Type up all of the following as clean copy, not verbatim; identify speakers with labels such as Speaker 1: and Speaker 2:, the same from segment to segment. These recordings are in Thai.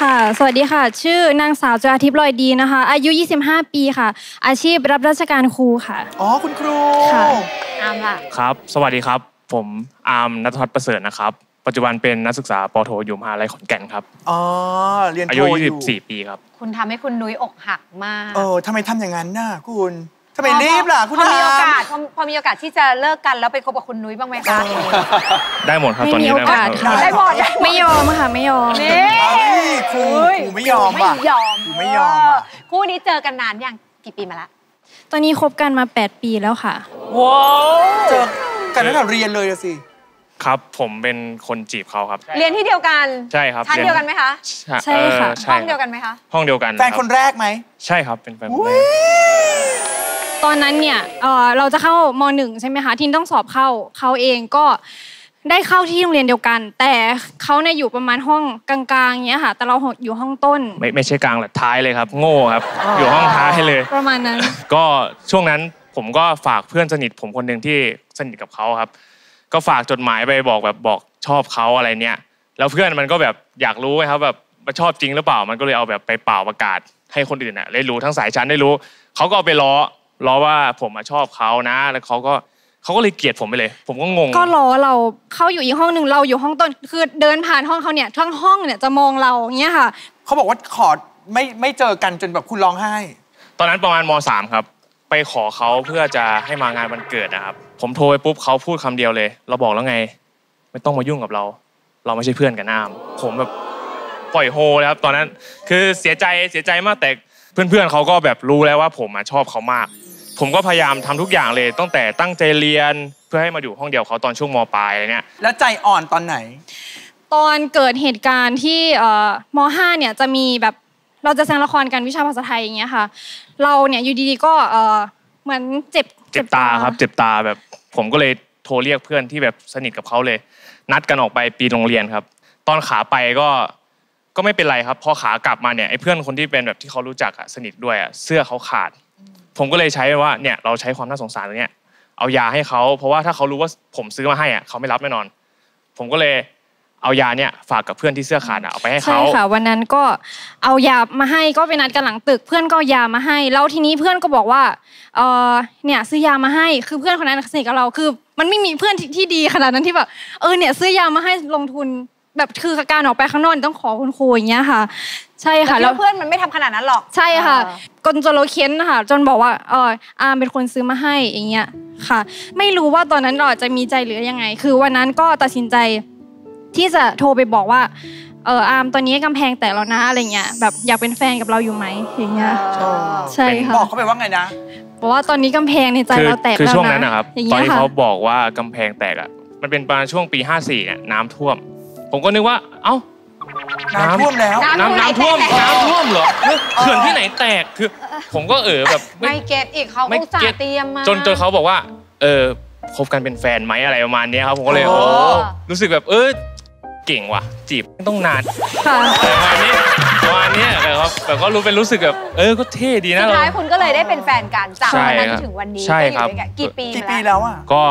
Speaker 1: ค่ะสวัสดีค่ะชื่อนางสาวจราทิพย์ลอยดีนะคะอายุ25ปีค่ะอาชีพรับราชการครูค่ะ
Speaker 2: อ๋อคุณครู
Speaker 1: ค่ะ
Speaker 3: อามล่ะ
Speaker 4: ครับสวัสดีครับผมอาร์มณัฐวัฒน์ประเสริฐนะครับปัจจุบันเป็นนักศึกษาป.โทอยู่มหาลัยขอนแก่นครับ
Speaker 2: อ๋อเรียนโท
Speaker 4: อายุ24ปีครับ
Speaker 3: คุณทำให้คุณนุ้ยอกหักมาก
Speaker 2: ทำไมทำอย่างนั้นน่ะคุณทำไมรีบล่ะคุณ
Speaker 3: พอมีโอกาสที่จะเลิกกันแล้วไปคบกับคุณนุ้ยบ้างไหมคะ
Speaker 4: ได้หมดครับตอนนี้
Speaker 3: ได้หมด
Speaker 1: ไม่ยอมค่ะไม่ยอม
Speaker 3: นี่
Speaker 2: ครูไม่ยอมป่ะไม่ยอมอ่ะ
Speaker 3: คู่นี้เจอกันนานยังกี่ปีมาละ
Speaker 1: ตอนนี้คบกันมา8ปีแล้วค่ะ
Speaker 2: ว้าวเจอกันตั้งแต่เรียนเลยสิ
Speaker 4: ครับผมเป็นคนจีบเขาครับ
Speaker 3: เรียนที่เดียวกัน
Speaker 4: ใช่ครับ
Speaker 3: ชั้นเดียวกันไหมคะ
Speaker 1: ใช่ค่ะ
Speaker 3: ห้องเดียวกันไหมคะ
Speaker 4: ห้องเดียวกัน
Speaker 2: แฟนคนแรกไหม
Speaker 4: ใช่ครับเป็นแฟนคนแรก
Speaker 1: ตอนนั้นเนี่ยเราจะเข้าม.1ใช่ไหมคะที่ต้องสอบเข้าเขาเองก็ได้เข้าที่โรงเรียนเดียวกันแต่เขาเนี่ยอยู่ประมาณห้องกลางๆเงี้ยค่ะแต่เราอยู่ห้องต้น
Speaker 4: ไม่ใช่กลางหรอกท้ายเลยครับโง่ครับอยู่ห้องท้ายเลย
Speaker 1: ประมาณนั้น
Speaker 4: ก็ช่วงนั้นผมก็ฝากเพื่อนสนิทผมคนหนึ่งที่สนิทกับเขาครับก็ฝากจดหมายไปบอกชอบเขาอะไรเนี่ยแล้วเพื่อนมันก็แบบอยากรู้ไงครับแบบชอบจริงหรือเปล่ามันก็เลยเอาแบบไปเป่าประกาศให้คนอื่นได้รู้ทั้งสายชั้นได้รู้เขาก็เอาไปล้อว่าผมชอบเขานะแล้วเขาก็เลยเกลียดผมไปเลยผมก็งง
Speaker 1: ก็ล้อเราเขาอยู่อีกห้องหนึ่งเราอยู่ห้องต้นคือเดินผ่านห้องเขาเนี่ยทั้งห้องเนี่ยจะมองเราอย่างเงี้ยค่ะ
Speaker 2: เขาบอกว่าขอไม่เจอกันจนแบบคุณร้องไห้
Speaker 4: ตอนนั้นประมาณม.3 ครับไปขอเขาเพื่อจะให้มางานวันเกิดนะครับผมโทรไปปุ๊บเขาพูดคำเดียวเลยเราบอกแล้วไงไม่ต้องมายุ่งกับเราไม่ใช่เพื่อนกันน้ำผมแบบปล่อยโฮเลยครับตอนนั้นคือเสียใจมากแต่เพื่อนเขาก็แบบรู้แล้วว่าผมชอบเขามากผมก็พยายามทำทุกอย่างเลยตั้งแต่ตั้งใจเรียนเพื่อให้มาอยู่ห้องเดียวเขาตอนช่วงม.ปลายอะไรเนี้ย
Speaker 2: แล้วใจอ่อนตอนไหน
Speaker 1: ตอนเกิดเหตุการณ์ที่ม.5เนี่ยจะมีแบบเราจะแสดงละครกันวิชาภาษาไทยอย่างเงี้ยค่ะเราเนี่ยอยู่ดีๆก็เหมือนเจ็บ
Speaker 4: ตาครับเจ็บตาแบบผมก็เลยโทรเรียกเพื่อนที่แบบสนิทกับเขาเลยนัดกันออกไปปีโรงเรียนครับตอนขาไปก็ไม่เป็นไรครับพอขากลับมาเนี่ยไอ้เพื่อนคนที่เป็นแบบที่เขารู้จักสนิทด้วยเสื้อเขาขาดผมก็เลยใช้ว่าเนี่ยเราใช้ความน่าสงสารตรงเนี้ยเอายาให้เขาเพราะว่าถ้าเขารู้ว่าผมซื้อมาให้เขาไม่รับแน่นอนผมก็เลยเอายาเนี่ยฝากกับเพื่อนที่เสื้อขาดเอาไปให้เขา
Speaker 1: ใช่ค่ะวันนั้นก็เอายามาให้ก็ไปนัดกันหลังตึกเพื่อนก็เอายามาให้แล้วทีนี้เพื่อนก็บอกว่าเนี่ยซื้อยามาให้คือเพื่อนคนนั้นสนิทกับเราคือมันไม่มีเพื่อนที่ดีขนาดนั้นที่แบบเนี่ยซื้อยามาให้ลงทุนแบบคือการออกไปข้างนอกต้องขอคุณครูอย่างเงี้ยค่ะใช่ค่ะ
Speaker 3: แล้วเพื่อนมันไม่ทำขนาดนั้นหรอก
Speaker 1: ใช่ค่ะจนเราเค้นค่ะจนบอกว่าอาร์มเป็นคนซื้อมาให้อย่างเงี้ยค่ะไม่รู้ว่าตอนนั้นเราจะมีใจหรือยังไงคือวันนั้นก็ตัดสินใจที่จะโทรไปบอกว่าอาร์มตอนนี้กำแพงแตกแล้วนะอะไรเงี้ยแบบอยากเป็นแฟนกับเราอยู่ไหมอย่างเงี้ยใช่ค่ะ
Speaker 2: บอกเขาไปว่าไงนะ
Speaker 1: บอกว่าตอนนี้กำแพงในใจเราแตกแล้วนะ
Speaker 4: คือช่วงนั้นนะครับตอนที่เขาบอกว่ากำแพงแตกมันเป็นประมาณช่วงปี54เนี่ยน้ำท่วมผมก็นึกว่า
Speaker 2: น้ำท่วมแล้ว
Speaker 4: น้ำท่วมเหรอเขื่อนที่ไหนแตกคือผมก็แบบ
Speaker 3: ไม่เก็ตอีกเขาอุตส่าห์เตรียมมา
Speaker 4: จนเขาบอกว่าคบกันเป็นแฟนไหมอะไรประมาณนี้ครับผมก็เลยรู้สึกแบบเก่งว่ะจีบไม่ต้องนานประมาณนี้ครับแบบก็รู้สึกแบบก็เท่ดีนะ
Speaker 3: สุดท้ายคุณก็เลยได้เป็นแฟนกันจากวันนั้นถึงวันนี้
Speaker 4: ใช่ครับ
Speaker 3: กี่ปี
Speaker 2: แล้ว
Speaker 4: ก็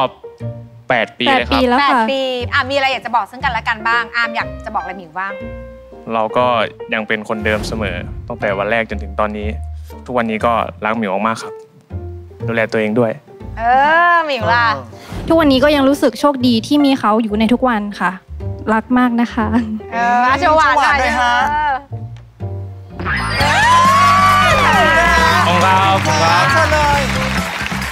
Speaker 4: 8 ปีเลยครับ
Speaker 3: 8 ปีมีอะไรอยากจะบอกซึ่งกันและกันบ้างอาร์มอยากจะบอกอะไรหมิวบ้าง
Speaker 4: เราก็ยังเป็นคนเดิมเสมอตั้งแต่วันแรกจนถึงตอนนี้ทุกวันนี้ก็รักหมิวมากครับดูแลตัวเองด้วย
Speaker 3: หมิวล่ะ
Speaker 1: ทุกวันนี้ก็ยังรู้สึกโชคดีที่มีเขาอยู่ในทุกวันค่ะรักมากนะคะ
Speaker 3: อาชวาหน่อยฮะ